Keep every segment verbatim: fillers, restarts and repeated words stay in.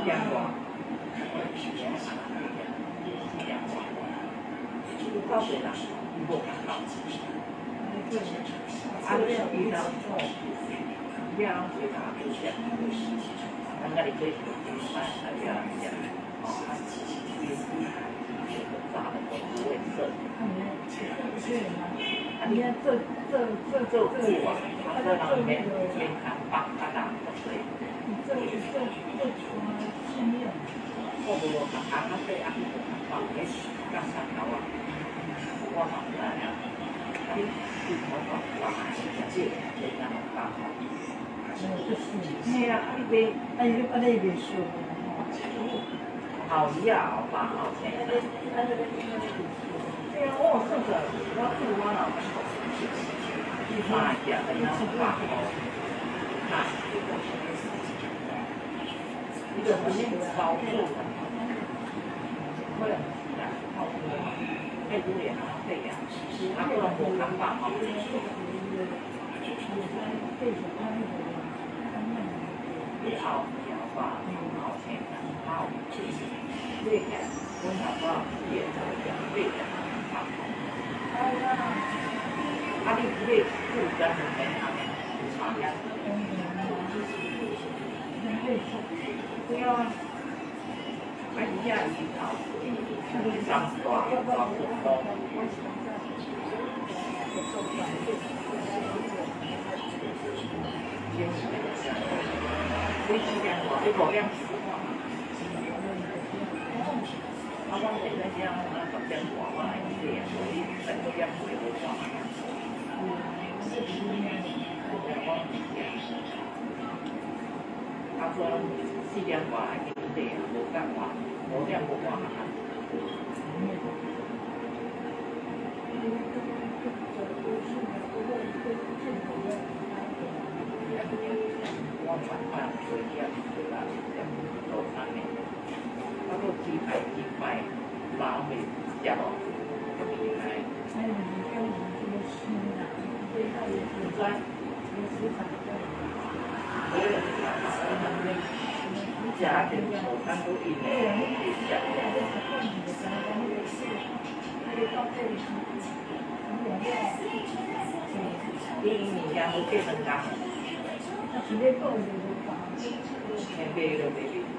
点外，到谁啦？无看到。啊，你遇到错，你要回答不一样。刚刚你可以明白，还要讲哦，他其实也是这个大的都不会设。啊，你看这这这这这啊，他在那里面面看放他打的对。这这这经验。我无落看他对啊，放给刚上头啊，我嘛不知啊。你你头发放这这那么大。嘿啊，你袂，啊你啊你袂熟好呀，吧，好听。对啊，我这个我是我老公，一发呀，那么大哦，看，一个不是包住的，会很大，好多，配猪脸啊，配呀，啊，不能不看吧，好。你好，你好吧，好听的，好，对的，我好吧，也这样，对的，好。啊，你这个不干什么呀？啥呀？对啊，还一下一套，一张大大不高。你几点过？你五点十块。啊，我现在讲我十点过，我来四点，所以十九点回我挂。嗯，是几点？我讲几点？他说四点过来几点？五点过，五点不挂嘛。我传饭水饺对吧？做三年，他说鸡排鸡排，拉面加咯，鸡排。哎，你看我们这个吃的，这道也是专，也是常见的。我也是常见的。家庭早餐都一年一家。第一年家都变成干。直接够就好。先别了，别别。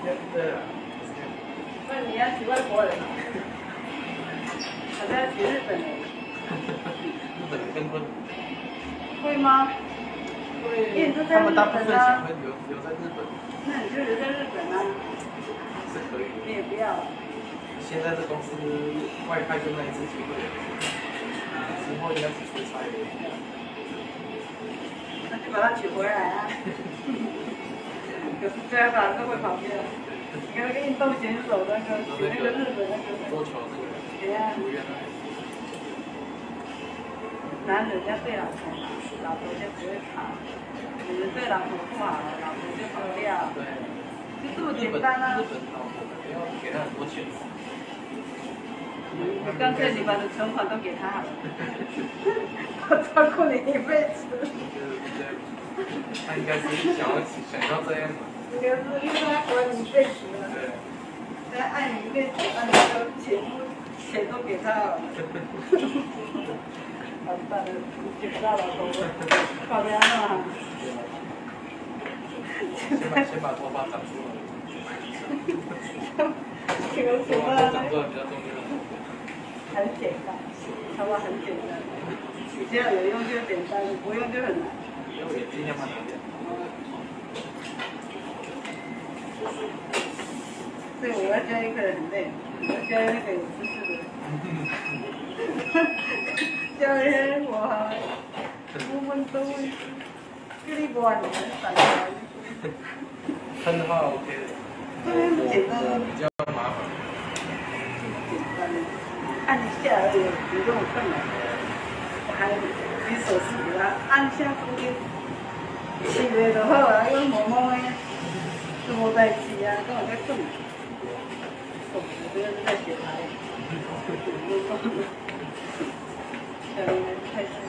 对啊。 那你要娶外国人，还是要娶日本人？ 日本人更混。 会吗？会。因为你都在日本啊。他们大部分想会留留在日本。那你就留在日本啊。 是可以。 你也不要。 现在这公司外派就那一次机会，之后应该只出差了。 那就把他娶回来啊。有时间吧，都会跑掉。你看那个运动选手那个，那个日本那个。 桌球那个。 对呀。男人要对老婆好，老婆就不会跑；女人对老婆不好，老婆就跑掉。 对。 就这么简单啊！ 日本老婆不要给他很多钱。 你干脆你把你存款都给他好了，他照顾你一辈子。 他应该是想要想要这样嘛。 应该是因为他管你一辈子了， 对。 他爱你一辈子，把你的全部钱都给他了。完蛋了，娶不到老公了，搞不样了。 先把先把头发长出来。 这个头发长出来比较重要。 很简单，头发很简单，只要有用就简单，不用就很难。 以后也尽量把它点。 对，我要教一个人很累，我要教那个有知识的。教人我好，我们都会，这里不玩你很烦的。 喷的话 OK 的。 对，很简单。 比较麻烦。 简单的。按一下而已，不用困难。我还比手势给他按下中间，起来就好啊，用摸摸的，都无代志啊，跟我在困难。我这个是在学他。小人开始。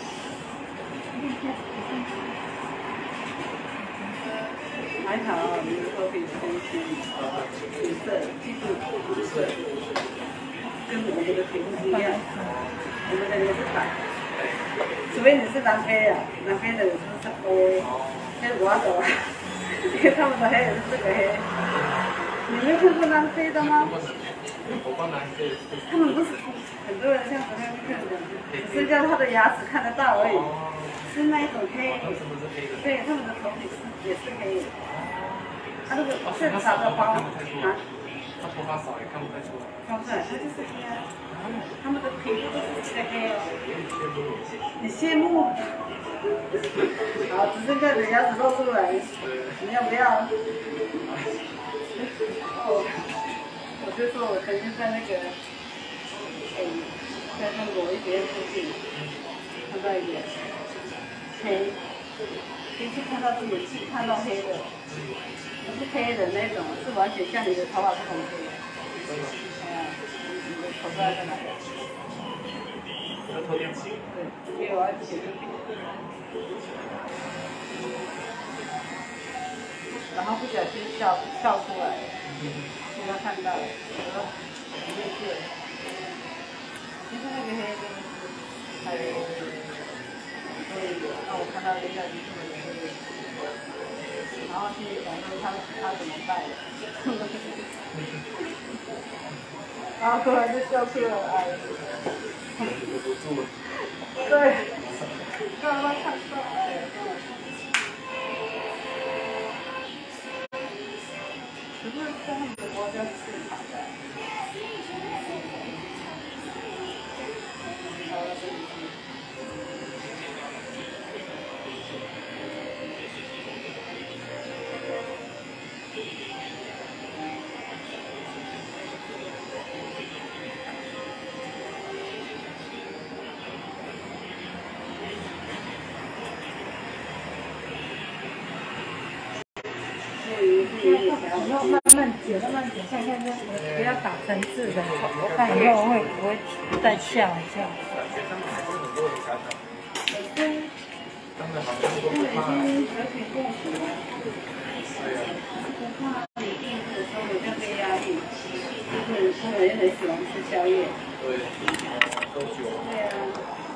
还好，你的头皮很轻，紫色，记住，紫色。跟我们的皮肤不一样，我们的也是白，除非你是南非啊，南非的人是黑，黑我懂，因为他们的黑也是这个黑。你没看过南非的吗？ 我光南非。 他们不是很多人像昨天看的，只是叫他的牙齿看得到而已，是那一种黑。对，他们的头皮是也是黑的。他那个正常的包啊。 他头发少也看不太出来。 看不出来，他就是黑啊。他们的皮肤都是这个黑哦。你羡慕？好，只剩下你的牙齿露出来，你要不要？哦，我就说我曾经在那个，哎，在那个某一边附近看到一个黑，第一次看到自己是看到黑的。不是黑的那种，是完全像你的头发不同黑的。哎呀，你的头发在哪里？ 要偷电池。 对，因为我要写字。然后不小心笑笑出来，被他看到了，我说你没事。其实那个黑真的是太黑了，所以让我看到人家就是这么黑。然后心里想说他他怎么办？然后突然就笑出了来。 忍不住了。 对，让他看到哎。可是在他们的国家是正常的。 要慢慢剪，慢慢剪，看看这不要打层次的，看以后会不会再像一下。 学生还是很多人想想。 对。 他们好像都不怕。 和平共处。 对呀。 不怕你病的时候有这被压力，就是他们也很喜欢吃宵夜。 对，喝酒。 对啊。